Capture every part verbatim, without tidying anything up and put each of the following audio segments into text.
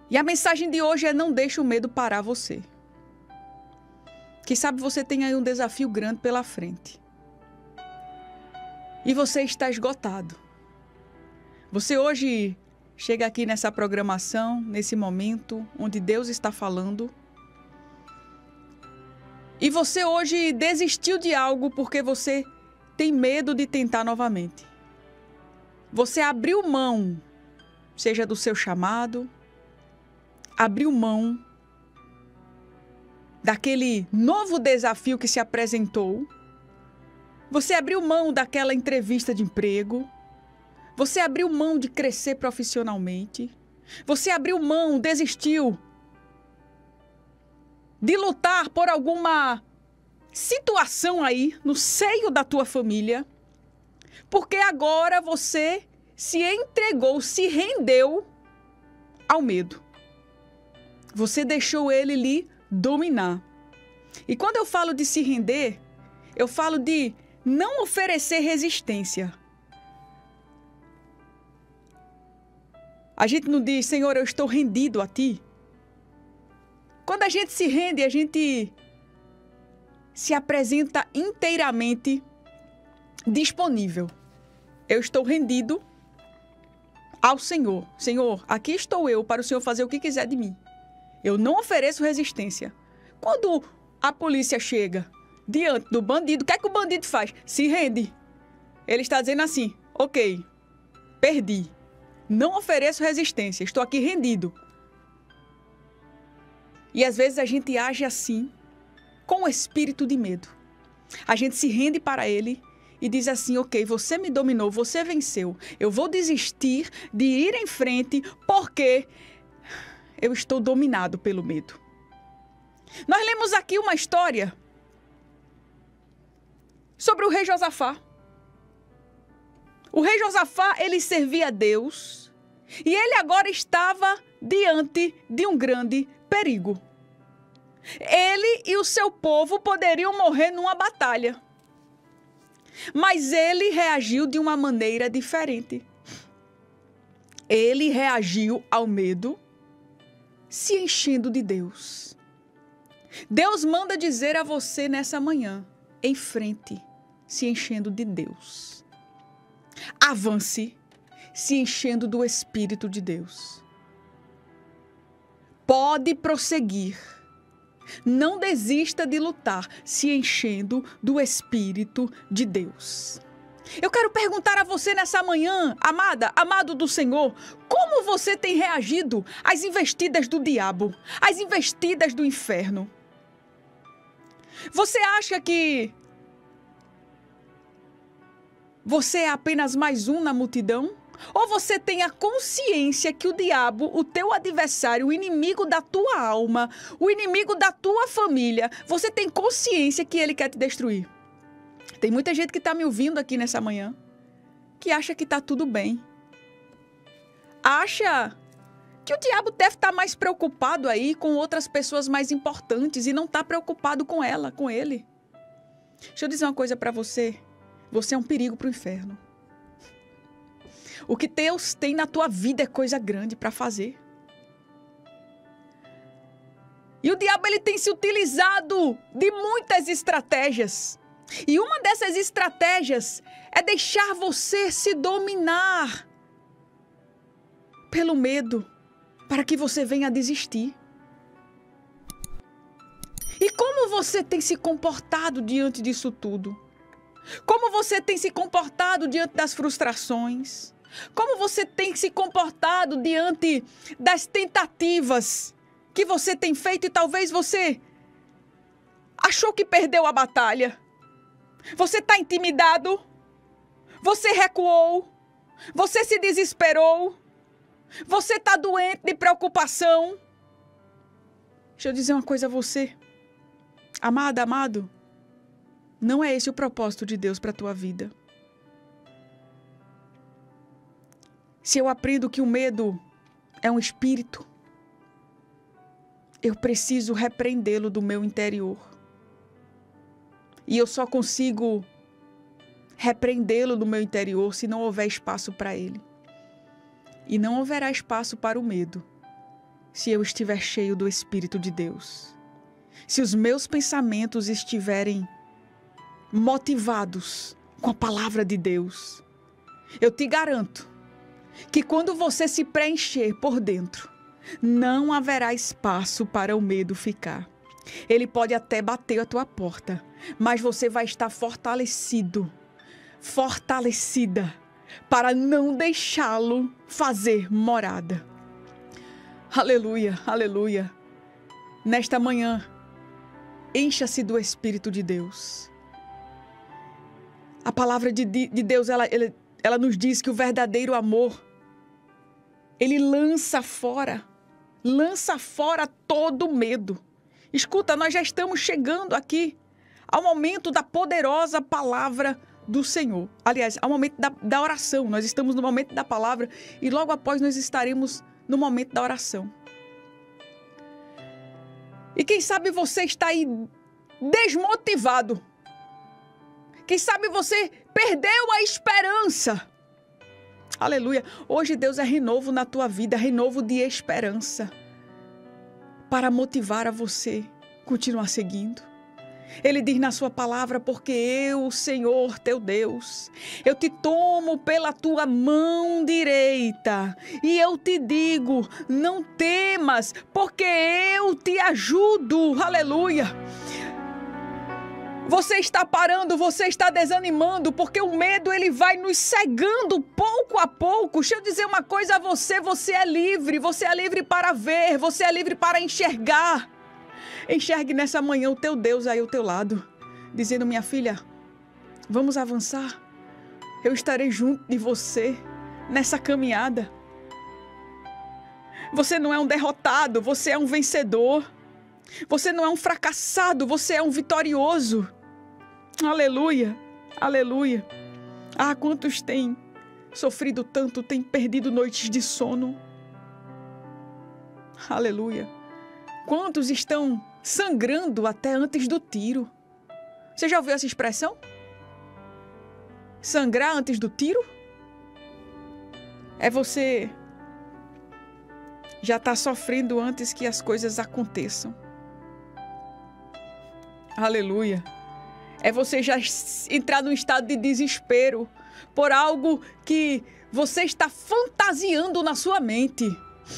E a mensagem de hoje é: não deixe o medo parar você. Quem sabe você tem aí um desafio grande pela frente. E você está esgotado. Você hoje chega aqui nessa programação, nesse momento onde Deus está falando. E você hoje desistiu de algo porque você tem medo de tentar novamente. Você abriu mão, seja do seu chamado, abriu mão daquele novo desafio que se apresentou. Você abriu mão daquela entrevista de emprego. Você abriu mão de crescer profissionalmente. Você abriu mão, desistiu de lutar por alguma situação aí no seio da tua família. Porque agora você se entregou, se rendeu ao medo. Você deixou ele lhe dominar. E quando eu falo de se render, eu falo de não oferecer resistência. A gente não diz: Senhor, eu estou rendido a ti. Quando a gente se rende, a gente se apresenta inteiramente disponível. Eu estou rendido ao Senhor. Senhor, aqui estou eu para o Senhor fazer o que quiser de mim. Eu não ofereço resistência. Quando a polícia chega diante do bandido, o que é que o bandido faz? Se rende. Ele está dizendo assim: ok, perdi. Não ofereço resistência. Estou aqui rendido. E às vezes a gente age assim, com o espírito de medo. A gente se rende para ele e diz assim: ok, você me dominou, você venceu. Eu vou desistir de ir em frente porque eu estou dominado pelo medo. Nós lemos aqui uma história sobre o rei Josafá. O rei Josafá, ele servia a Deus e ele agora estava diante de um grande perigo. Ele e o seu povo poderiam morrer numa batalha. Mas ele reagiu de uma maneira diferente. Ele reagiu ao medo se enchendo de Deus. Deus manda dizer a você nessa manhã: em frente, se enchendo de Deus. Avance, se enchendo do Espírito de Deus. Pode prosseguir. Não desista de lutar, se enchendo do Espírito de Deus. Eu quero perguntar a você nessa manhã, amada, amado do Senhor, como você tem reagido às investidas do diabo, às investidas do inferno? Você acha que você é apenas mais um na multidão? Ou você tem a consciência que o diabo, o teu adversário, o inimigo da tua alma, o inimigo da tua família, você tem consciência que ele quer te destruir? Tem muita gente que está me ouvindo aqui nessa manhã que acha que está tudo bem. Acha que o diabo deve estar mais preocupado aí com outras pessoas mais importantes e não está preocupado com ela, com ele. Deixa eu dizer uma coisa para você. Você é um perigo para o inferno. O que Deus tem na tua vida é coisa grande para fazer. E o diabo, ele tem se utilizado de muitas estratégias. E uma dessas estratégias é deixar você se dominar pelo medo, para que você venha a desistir. E como você tem se comportado diante disso tudo? Como você tem se comportado diante das frustrações? Como você tem se comportado diante das tentativas que você tem feito e talvez você achou que perdeu a batalha? Você está intimidado? Você recuou? Você se desesperou? Você está doente de preocupação? Deixa eu dizer uma coisa a você. Amada, amado, não é esse o propósito de Deus para a tua vida. Se eu aprendo que o medo é um espírito, eu preciso repreendê-lo do meu interior. E eu só consigo repreendê-lo do meu interior se não houver espaço para ele. E não haverá espaço para o medo se eu estiver cheio do Espírito de Deus. Se os meus pensamentos estiverem motivados com a palavra de Deus. Eu te garanto que quando você se preencher por dentro, não haverá espaço para o medo ficar. Ele pode até bater a tua porta, mas você vai estar fortalecido, fortalecida, para não deixá-lo fazer morada. Aleluia, aleluia. Nesta manhã, encha-se do Espírito de Deus. A palavra de, de Deus, ela, ela, ela nos diz que o verdadeiro amor, ele lança fora, lança fora todo medo. Escuta, nós já estamos chegando aqui ao momento da poderosa palavra do Senhor. Aliás, ao momento da, da oração. Nós estamos no momento da palavra e logo após nós estaremos no momento da oração. E quem sabe você está aí desmotivado. Quem sabe você perdeu a esperança. Aleluia. Hoje Deus é renovo na tua vida, renovo de esperança. Para motivar a você continuar seguindo. Ele diz na sua palavra, porque eu, Senhor teu Deus, eu te tomo pela tua mão direita e eu te digo, não temas, porque eu te ajudo. Aleluia. Você está parando, você está desanimando, porque o medo ele vai nos cegando pouco a pouco. Deixa eu dizer uma coisa a você, você é livre, você é livre para ver, você é livre para enxergar. Enxergue nessa manhã o teu Deus aí ao teu lado, dizendo, minha filha, vamos avançar. Eu estarei junto de você nessa caminhada. Você não é um derrotado, você é um vencedor. Você não é um fracassado, você é um vitorioso. Aleluia, aleluia. Ah, quantos têm sofrido tanto, têm perdido noites de sono. Aleluia. Quantos estão sangrando até antes do tiro? Você já ouviu essa expressão? Sangrar antes do tiro? É você já estar sofrendo antes que as coisas aconteçam. Aleluia. É você já entrar num estado de desespero por algo que você está fantasiando na sua mente.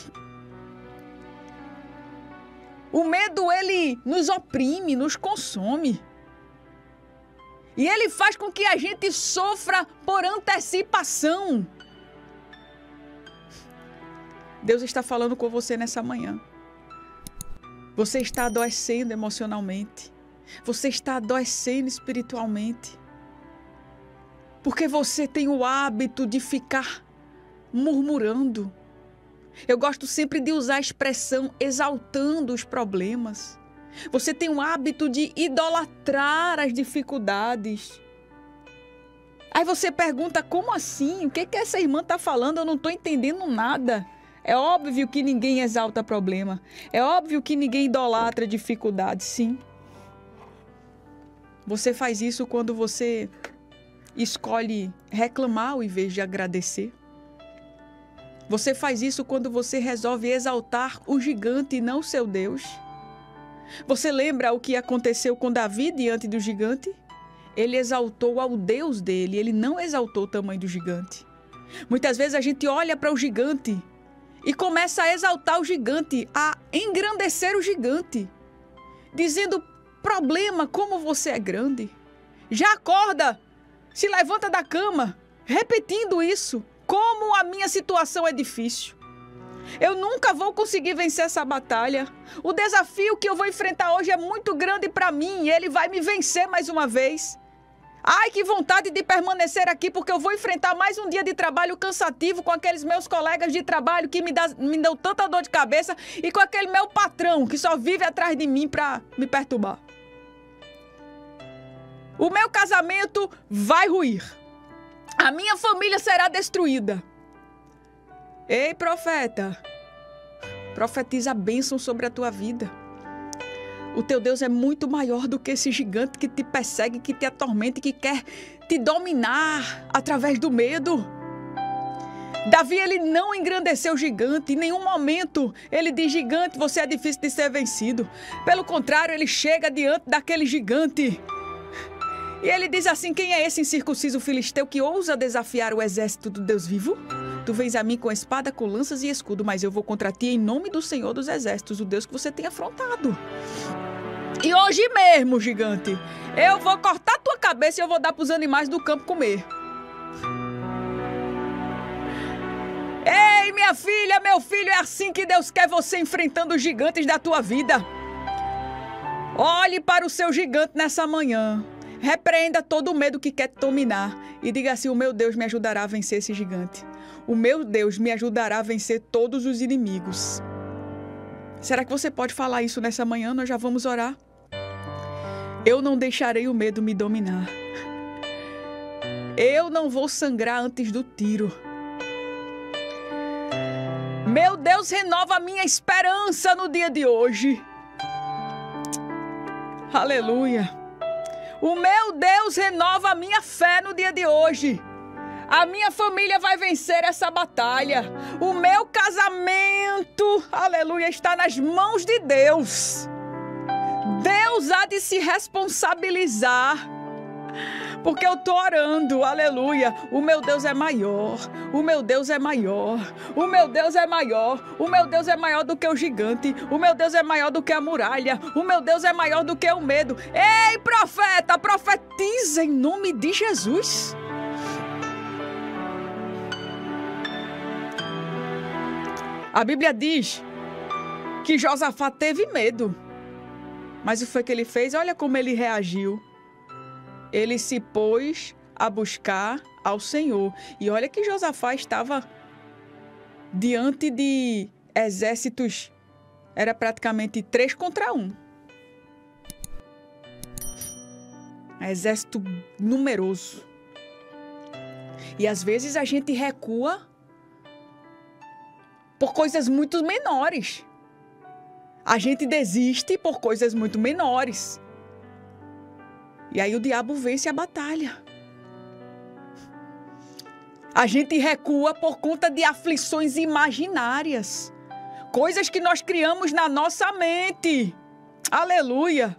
O medo, ele nos oprime, nos consome. E ele faz com que a gente sofra por antecipação. Deus está falando com você nessa manhã. Você está adoecendo emocionalmente. Você está adoecendo espiritualmente. Porque você tem o hábito de ficar murmurando. Eu gosto sempre de usar a expressão exaltando os problemas. Você tem o hábito de idolatrar as dificuldades. Aí você pergunta, como assim? O que, que essa irmã está falando? Eu não estou entendendo nada. É óbvio que ninguém exalta problema. É óbvio que ninguém idolatra dificuldade, sim. Você faz isso quando você escolhe reclamar ao invés de agradecer. Você faz isso quando você resolve exaltar o gigante e não o seu Deus. Você lembra o que aconteceu com Davi diante do gigante? Ele exaltou ao Deus dele, ele não exaltou o tamanho do gigante. Muitas vezes a gente olha para o gigante e começa a exaltar o gigante, a engrandecer o gigante, dizendo, problema, como você é grande. Já acorda, se levanta da cama, repetindo isso. Como a minha situação é difícil. Eu nunca vou conseguir vencer essa batalha. O desafio que eu vou enfrentar hoje é muito grande para mim e ele vai me vencer mais uma vez. Ai, que vontade de permanecer aqui, porque eu vou enfrentar mais um dia de trabalho cansativo com aqueles meus colegas de trabalho que me, dá, me dão tanta dor de cabeça e com aquele meu patrão que só vive atrás de mim para me perturbar. O meu casamento vai ruir. A minha família será destruída. Ei, profeta, profetiza a bênção sobre a tua vida. O teu Deus é muito maior do que esse gigante que te persegue, que te atormenta e que quer te dominar através do medo. Davi, ele não engrandeceu o gigante. Em nenhum momento ele diz: gigante, você é difícil de ser vencido. Pelo contrário, ele chega diante daquele gigante e ele diz assim: quem é esse incircunciso filisteu que ousa desafiar o exército do Deus vivo? Tu vens a mim com espada, com lanças e escudo, mas eu vou contra ti em nome do Senhor dos exércitos, o Deus que você tem afrontado. E hoje mesmo, gigante, eu vou cortar tua cabeça e eu vou dar para os animais do campo comer. Ei, minha filha, meu filho, é assim que Deus quer você enfrentando os gigantes da tua vida. Olhe para o seu gigante nessa manhã. Repreenda todo o medo que quer te dominar e diga assim: o meu Deus me ajudará a vencer esse gigante. O meu Deus me ajudará a vencer todos os inimigos. Será que você pode falar isso nessa manhã? Nós já vamos orar. Eu não deixarei o medo me dominar. Eu não vou sangrar antes do tiro. Meu Deus, renova a minha esperança no dia de hoje. Aleluia. O meu Deus renova a minha fé no dia de hoje. A minha família vai vencer essa batalha. O meu casamento, aleluia, está nas mãos de Deus. Deus há de se responsabilizar. Porque eu estou orando, aleluia. O meu Deus é maior, o meu Deus é maior, o meu Deus é maior, o meu Deus é maior do que o gigante, o meu Deus é maior do que a muralha, o meu Deus é maior do que o medo. Ei, profeta, profetiza em nome de Jesus. A Bíblia diz que Josafá teve medo, mas o que foi que ele fez? Olha como ele reagiu. Ele se pôs a buscar ao Senhor. E olha que Josafá estava diante de exércitos, era praticamente três contra um. Exército numeroso. E às vezes a gente recua por coisas muito menores. A gente desiste por coisas muito menores. E aí o diabo vence a batalha. A gente recua por conta de aflições imaginárias. Coisas que nós criamos na nossa mente. Aleluia.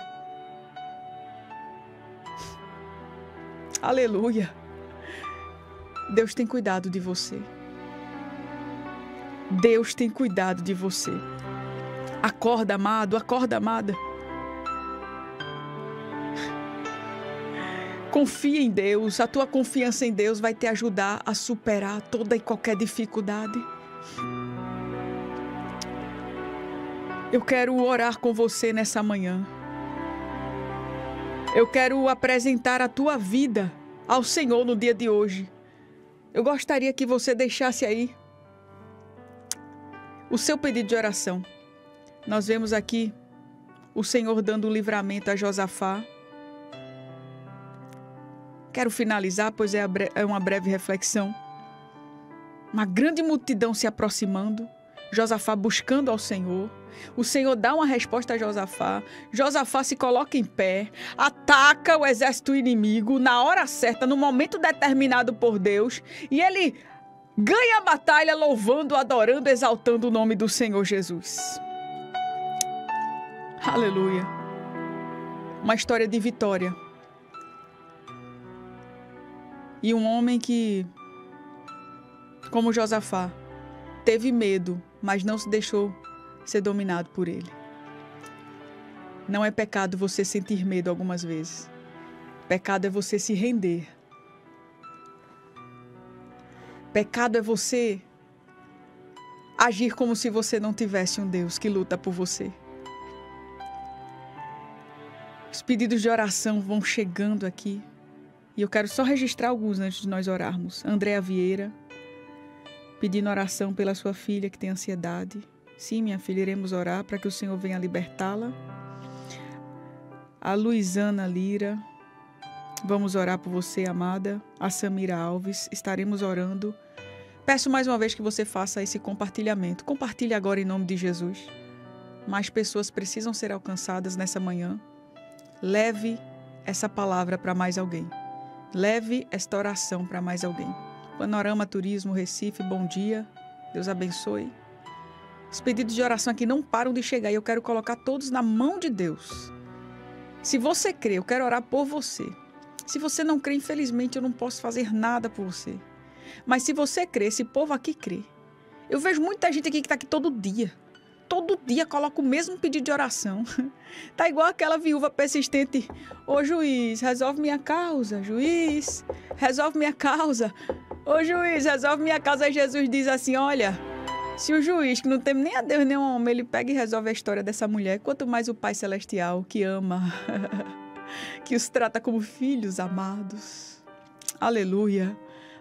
Aleluia. Deus tem cuidado de você. Deus tem cuidado de você. Acorda, amado, acorda, amada. Confia em Deus. A tua confiança em Deus vai te ajudar a superar toda e qualquer dificuldade. Eu quero orar com você nessa manhã. Eu quero apresentar a tua vida ao Senhor no dia de hoje. Eu gostaria que você deixasse aí o seu pedido de oração. Nós vemos aqui o Senhor dando livramento a Josafá. Quero finalizar, pois é uma breve reflexão. Uma grande multidão se aproximando. Josafá buscando ao Senhor. O Senhor dá uma resposta a Josafá. Josafá se coloca em pé, ataca o exército inimigo na hora certa, no momento determinado por Deus, e ele ganha a batalha louvando, adorando, exaltando o nome do Senhor Jesus. Aleluia. Uma história de vitória. E um homem que, como Josafá, teve medo, mas não se deixou ser dominado por ele. Não é pecado você sentir medo algumas vezes. Pecado é você se render. Pecado é você agir como se você não tivesse um Deus que luta por você. Os pedidos de oração vão chegando aqui. E eu quero só registrar alguns antes de nós orarmos. Andréa Vieira, pedindo oração pela sua filha que tem ansiedade. Sim, minha filha, iremos orar para que o Senhor venha libertá-la. A Luizana Lira, vamos orar por você, amada. A Samira Alves, estaremos orando. Peço mais uma vez que você faça esse compartilhamento. Compartilhe agora em nome de Jesus. Mais pessoas precisam ser alcançadas nessa manhã. Leve essa palavra para mais alguém. Leve esta oração para mais alguém. Panorama Turismo Recife, bom dia. Deus abençoe. Os pedidos de oração aqui não param de chegar e eu quero colocar todos na mão de Deus. Se você crê, eu quero orar por você. Se você não crê, infelizmente, eu não posso fazer nada por você. Mas se você crê, esse povo aqui crê. Eu vejo muita gente aqui que está aqui todo dia. Todo dia coloca o mesmo pedido de oração. Tá igual aquela viúva persistente. Ô juiz, resolve minha causa. Juiz, resolve minha causa. Ô juiz, resolve minha causa. Aí Jesus diz assim, olha, se o juiz, que não tem nem a Deus nem a homem, ele pega e resolve a história dessa mulher, quanto mais o Pai Celestial, que ama, que os trata como filhos amados. Aleluia.